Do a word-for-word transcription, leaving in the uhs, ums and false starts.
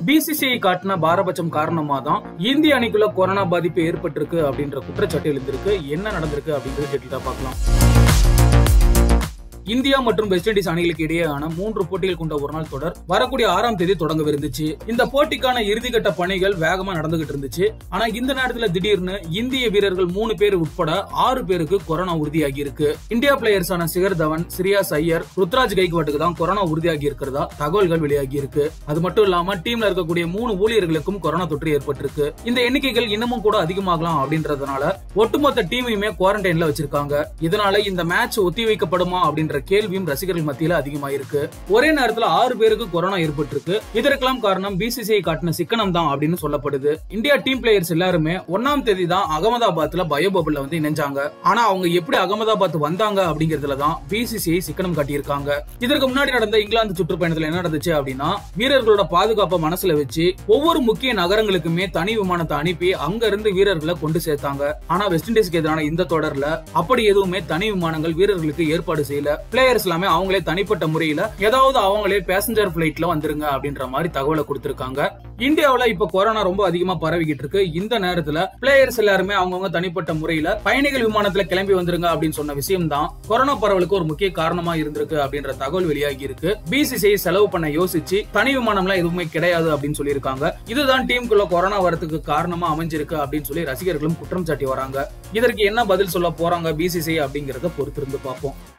B C C I காட்டின பாரபட்சம் காரணமா தான் இந்திய அணிக்குள்ள கொரோனா பாதிப்பு ஏற்பட்டிருக்கு அப்படின்ற குற்றச்சாட்டு எழுந்திருக்கு. என்ன நடந்திருக்கு அப்படின்றது டீட்டெயிலா பார்க்கலாம். இந்தியா மற்றும் வெஸ்ட் இண்டீஸ் அணிகளுக்கு இடையேயான மூன்று போட்டிகள் கொண்ட ஒரு நாள் தொடர் வரக்கூடிய ஆறாம் தேதி தொடங்கவிருந்துச்சு. இந்த போட்டிக்கான இறுதிக்கட்ட பணிகள் வேகமா நடந்துகிட்டு இருந்துச்சு. ஆனா இந்த நேரத்துல திடீர்னு இந்திய வீரர்கள் மூணு பேர் உட்பட ஆறு பேருக்கு கொரோனா உறுதியாகி இருக்கு. இந்தியா பிளேயர்ஸான சிகர் தவன், ஸ்ரேயாஸ் ஐயர், ருத்ராஜ் கைக்வாட்டுக்கு தான் கொரோனா உறுதியாகி இருக்கிறதா தகவல்கள் வெளியாகி இருக்கு. அது மட்டும் இல்லாம டீம்ல இருக்கக்கூடிய மூணு ஊழியர்களுக்கும் கொரோனா தொற்று ஏற்பட்டிருக்கு. இந்த எண்ணிக்கைகள் இன்னமும் கூட அதிகமாகலாம் அப்படின்றதுனால ஒட்டுமொத்த டீமையுமே குவாரண்டைன்ல வச்சிருக்காங்க. இதனால இந்த மேட்ச் ஒத்தி வைக்கப்படுமா அப்படின்ற கேள்வியும் ரசிகர்கள் மத்தியில அதிகமாயிருக்கு. ஒரே நேரத்துல ஆறு பேருக்கு கொரோனா ஏற்பட்டிருக்கு. இதற்கெல்லாம் காரணம் B C C I காட்டின சிக்கனம் தான் அப்படின்னு சொல்லப்படுது. இந்தியா டீம் பிளேயர்ஸ் எல்லாருமே ஒன்னாம் தேதி தான் அகமதாபாத்ல பயோ பபிள்ல வந்து இணைஞ்சாங்க. ஆனா அவங்க எப்படி அகமதாபாத் வந்தாங்க அப்படிங்கறதுல தான் B C C I சிக்கனம் காட்டியிருக்காங்க. இதற்கு முன்னாடி நடந்த இங்கிலாந்து சுற்றுப்பயணத்துல என்ன நடந்துச்சு அப்படின்னா, வீரர்களோட பாதுகாப்பை மனசுல வச்சு ஒவ்வொரு முக்கிய நகரங்களுக்குமே தனி விமானத்தை அனுப்பி அங்க இருந்து வீரர்களை கொண்டு சேர்த்தாங்க. ஆனா வெஸ்ட் இண்டீஸ்க்கு எதிரான இந்த தொடர்ல அப்படி எதுவுமே தனி விமானங்கள் வீரர்களுக்கு ஏற்பாடு செய்யல. பிளேயர்ஸ் எல்லாமே அவங்களே தனிப்பட்ட முறையில ஏதாவது அவங்களே பேசஞ்சர் பிளைட்ல வந்துருங்க அப்படின்ற மாதிரி தகவலை கொடுத்திருக்காங்க. இந்தியாவுல இப்ப கொரோனா ரொம்ப அதிகமா பரவிக்கிட்டு இருக்கு. இந்த நேரத்துல பிளேயர்ஸ் எல்லாருமே அவங்கவுங்க தனிப்பட்ட முறையில பயணிகள் விமானத்துல கிளம்பி வந்துருங்க அப்படின்னு சொன்ன விஷயம் தான் கொரோனா பரவலுக்கு ஒரு முக்கிய காரணமா இருந்திருக்கு அப்படின்ற தகவல் வெளியாகி இருக்கு. B C C I செலவு பண்ண யோசிச்சு தனி விமானம்லாம் எதுவுமே கிடையாது அப்படின்னு சொல்லியிருக்காங்க. இதுதான் டீமுக்குள்ள கொரோனா வரதுக்கு காரணமா அமைஞ்சிருக்கு அப்படின்னு சொல்லி ரசிகர்களும் குற்றம் சாட்டி வராங்க. இதற்கு என்ன பதில் சொல்ல போறாங்க B C C I அப்படிங்கறத பொறுத்திருந்து பார்ப்போம்.